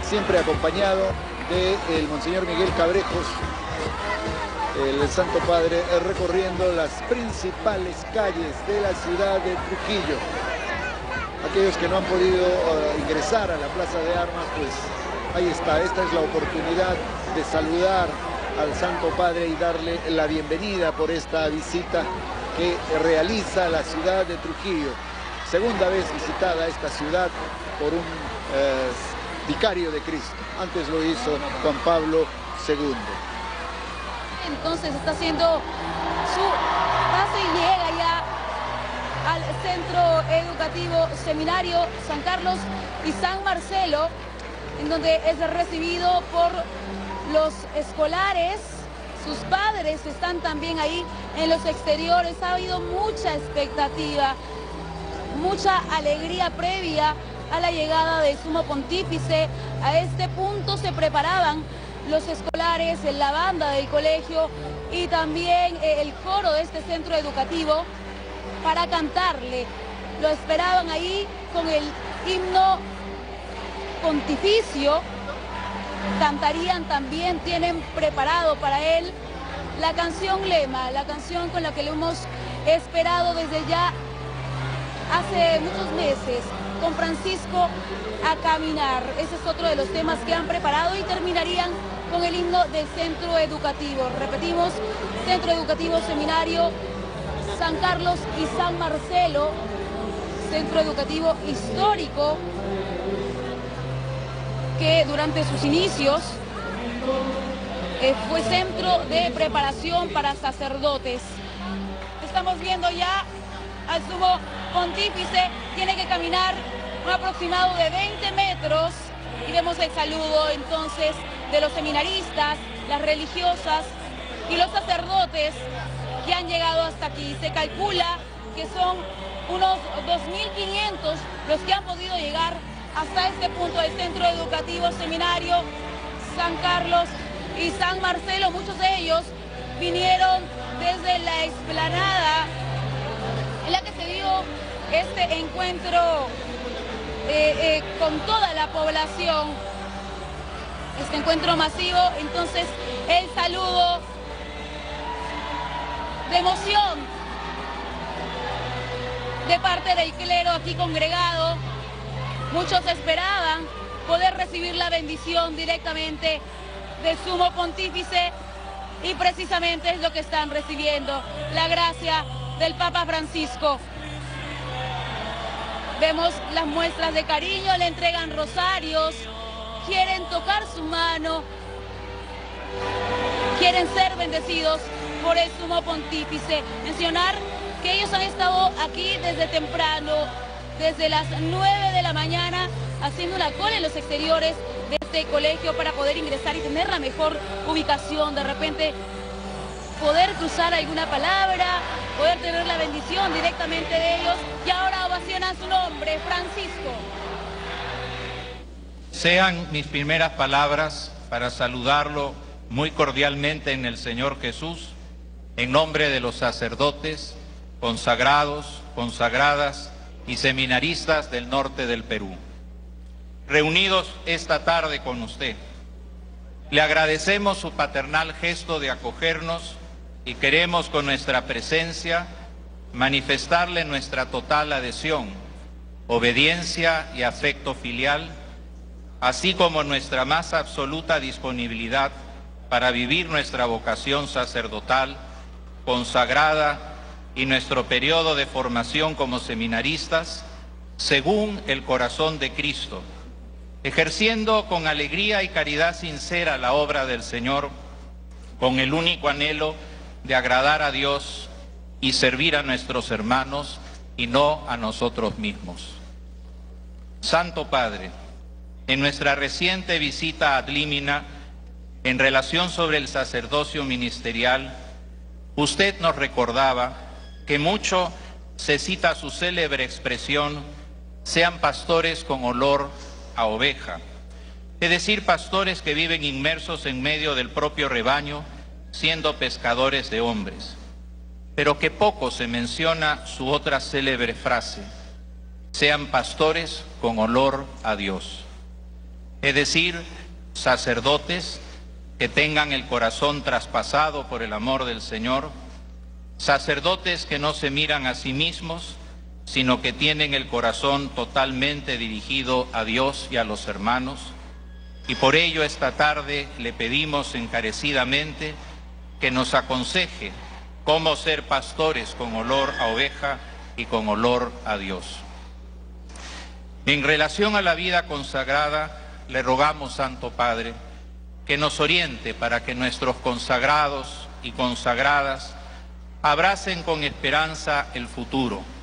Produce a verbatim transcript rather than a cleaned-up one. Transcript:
siempre acompañado del Monseñor Miguel Cabrejos, el Santo Padre, recorriendo las principales calles de la ciudad de Trujillo. Aquellos que no han podido uh, ingresar a la Plaza de Armas, pues ahí está, esta es la oportunidad de saludar al Santo Padre y darle la bienvenida por esta visita que realiza la ciudad de Trujillo. Segunda vez visitada esta ciudad por un eh, vicario de Cristo. Antes lo hizo Juan Pablo segundo. Entonces está haciendo su pase y llega ya al Centro Educativo Seminario San Carlos y San Marcelo, en donde es recibido por los escolares. Sus padres están también ahí en los exteriores. Ha habido mucha expectativa, mucha alegría previa a la llegada del Sumo Pontífice. A este punto se preparaban los escolares, la banda del colegio y también el coro de este centro educativo para cantarle. Lo esperaban ahí con el himno pontificio. Cantarían también, tienen preparado para él la canción lema, la canción con la que lo hemos esperado desde ya hace muchos meses, con Francisco a caminar. Ese es otro de los temas que han preparado y terminarían con el himno del centro educativo. Repetimos, Centro Educativo Seminario San Carlos y San Marcelo, centro educativo histórico que durante sus inicios eh, fue centro de preparación para sacerdotes. Estamos viendo ya al Sumo Pontífice, tiene que caminar un aproximado de veinte metros y vemos el saludo entonces de los seminaristas, las religiosas y los sacerdotes que han llegado hasta aquí. Se calcula que son unos dos mil quinientos los que han podido llegar hasta este punto del Centro Educativo Seminario San Carlos y San Marcelo. Muchos de ellos vinieron desde la explanada en la que se dio este encuentro eh, eh, con toda la población, este encuentro masivo. Entonces el saludo de emoción de parte del clero aquí congregado. Muchos esperaban poder recibir la bendición directamente del Sumo Pontífice y precisamente es lo que están recibiendo, la gracia del Papa Francisco. Vemos las muestras de cariño, le entregan rosarios, quieren tocar su mano, quieren ser bendecidos por el Sumo Pontífice. Mencionar que ellos han estado aquí desde temprano, desde las nueve de la mañana, haciendo la cola en los exteriores de este colegio para poder ingresar y tener la mejor ubicación, de repente poder cruzar alguna palabra, poder tener la bendición directamente de ellos. Y ahora ovacionan su nombre, Francisco. Sean mis primeras palabras para saludarlo muy cordialmente en el Señor Jesús, en nombre de los sacerdotes, consagrados, consagradas y seminaristas del norte del Perú, reunidos esta tarde con usted. Le agradecemos su paternal gesto de acogernos y queremos con nuestra presencia manifestarle nuestra total adhesión, obediencia y afecto filial, así como nuestra más absoluta disponibilidad para vivir nuestra vocación sacerdotal, consagrada y nuestro periodo de formación como seminaristas, según el corazón de Cristo, ejerciendo con alegría y caridad sincera la obra del Señor, con el único anhelo de agradar a Dios y servir a nuestros hermanos y no a nosotros mismos. Santo Padre, en nuestra reciente visita a Límina, en relación sobre el sacerdocio ministerial, usted nos recordaba que mucho se cita su célebre expresión, sean pastores con olor a oveja, es decir, pastores que viven inmersos en medio del propio rebaño, siendo pescadores de hombres. Pero que poco se menciona su otra célebre frase, sean pastores con olor a Dios. es decir, sacerdotes que tengan el corazón traspasado por el amor del Señor, sacerdotes que no se miran a sí mismos, sino que tienen el corazón totalmente dirigido a Dios y a los hermanos. Y por ello esta tarde le pedimos encarecidamente que nos aconseje cómo ser pastores con olor a oveja y con olor a Dios. En relación a la vida consagrada, le rogamos, Santo Padre, que nos oriente para que nuestros consagrados y consagradas abracen con esperanza el futuro,